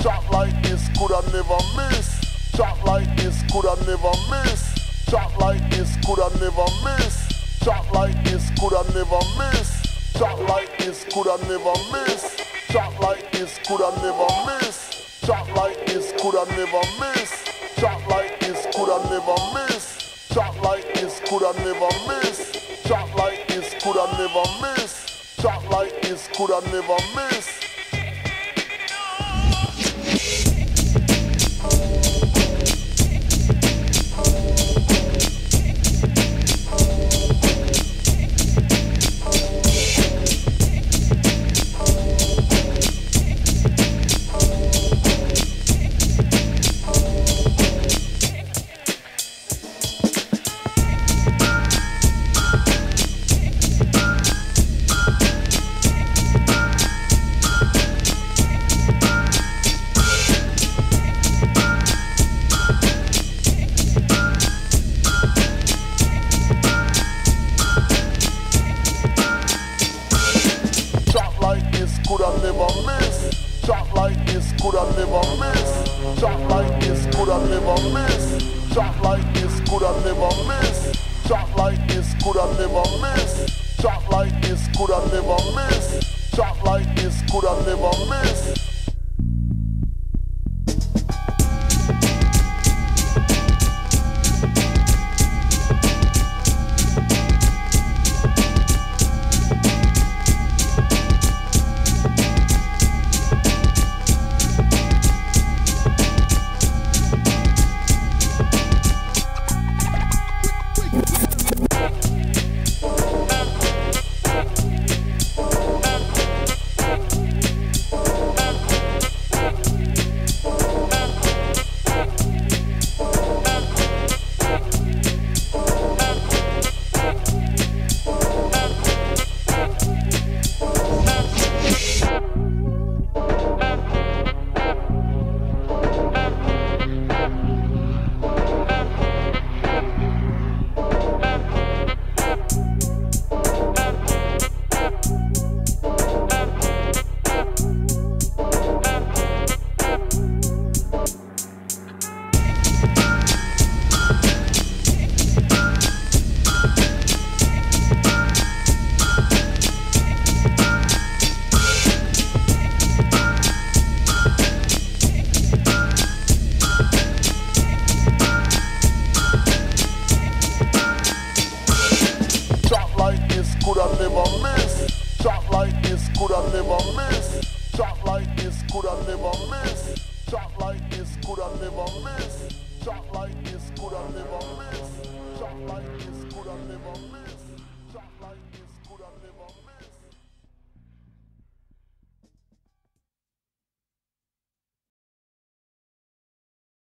Shot like this coulda never miss. Shot like this coulda never miss. Shot like this coulda never miss. Shot like this coulda never miss. Shot like this coulda never miss. Shot like this coulda never miss. Shot like this coulda never miss. Shot like this coulda never miss. Shot like this coulda never miss. Shot like this coulda never miss. Shot like this coulda never miss. Coulda never miss. Shot like this coulda never miss. Shot like this coulda never miss. Shot like this coulda never miss. Shot like this coulda never miss. Shot like this coulda never miss. Shot like this coulda never miss. Coulda never miss. Shot like this coulda never miss. Shot like this coulda never miss. Shot like this coulda never miss. Shot like this coulda never miss.